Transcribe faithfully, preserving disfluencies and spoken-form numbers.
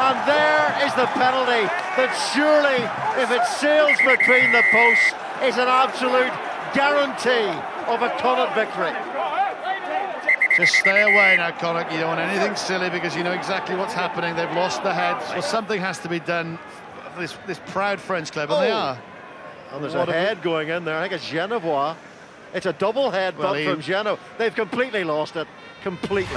And there is the penalty that surely, if it sails between the posts, is an absolute guarantee of a Connacht victory. Just stay away now, Connacht. You don't want anything silly because you know exactly what's happening. They've lost the heads. Well, something has to be done for this, this proud French club, and oh. they are. And there's what a head going in there. I think it's Genevois. It's a double head well, butt he... from Geno. They've completely lost it. Completely.